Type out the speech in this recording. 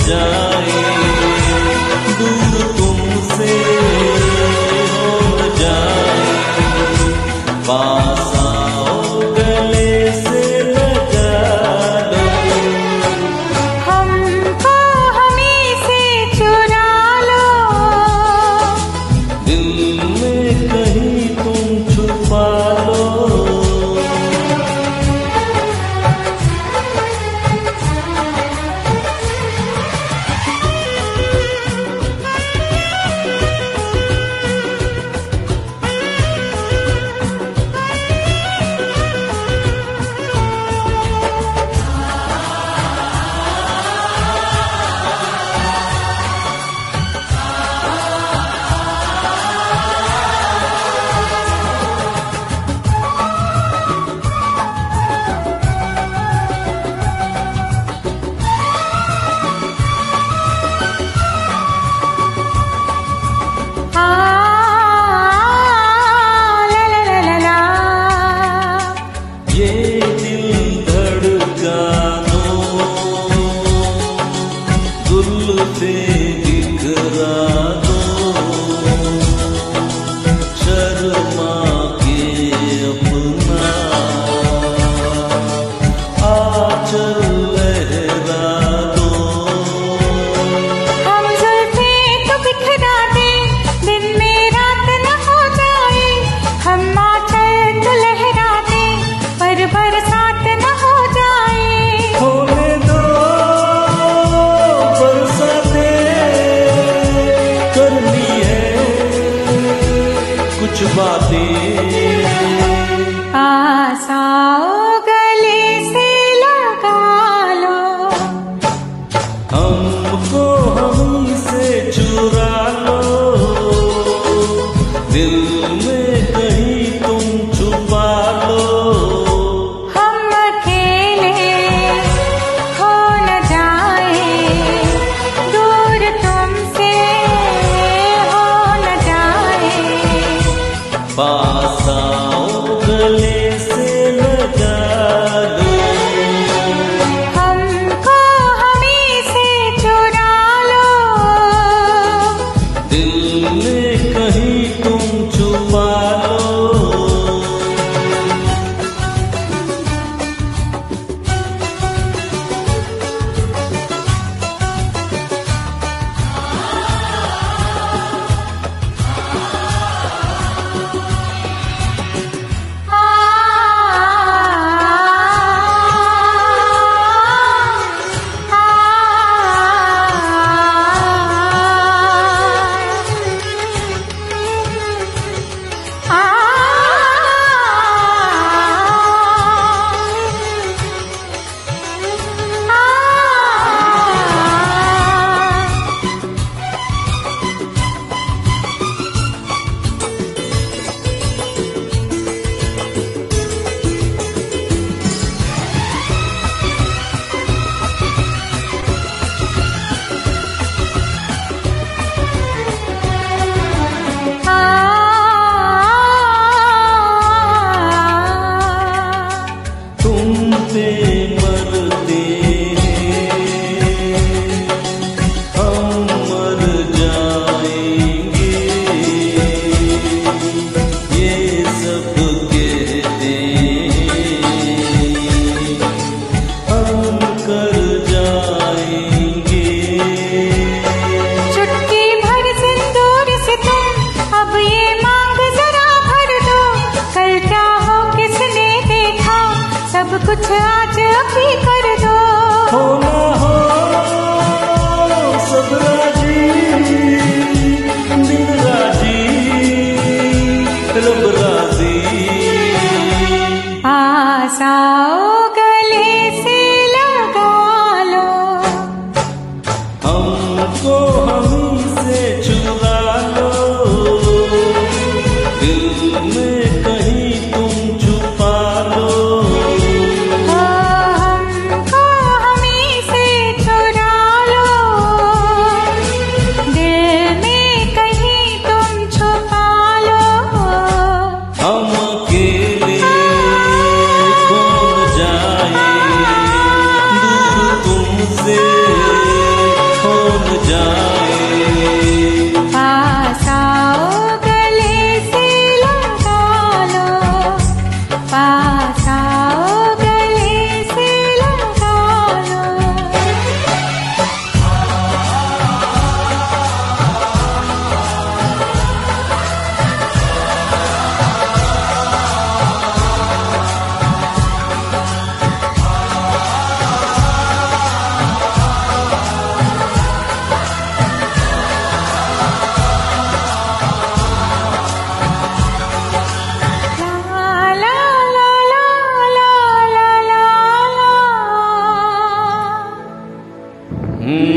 जाए, दूर तुमसे हो न जाए, पास आओ गले से लगा लो, हमको हमी से चुरा लो, दिल में कहीं तुम छुपा लो। से दिखरा दो, शर्मा के अपना आंचल लहरा दो, हम जुल्फे तो बिखरा दे, दिन में रात न हो जाए, हम आंचल तो लहरा दे, पर बरसात न हो जाए, होने दो करनी है कुछ बातें, पास आओ गले से लगा लो, हमको हमी से चुरा लो, दिल में कहीं तुम छुपा लो, हम अकेले हो न जाए, दूर तुमसे हो न जाए, पास आओ गले से लगा लो, हमको हमी से चुरा लो, दिल में कहीं तुम छुपा लो। तुम पे मरते हम मर जाएंगे, ये सब कहते हम कर जाएंगे, चुटकी भर सिंदूर से तुम अब ये मांग जरा भर दो, कल क्या हो किसने देखा, सब कुछ आज अभी कर दो, हो ना हो सब राजी, दिल राजी रब राजी, पास आओ गले से लगा लो, हमको हमी से चुरा लो, दिल में कहीं तुम छुपा लो, ओ जाए। पास आओ गले से लगा लो, पास आओ गले से लगा लो। ला ला ला ला ला ला।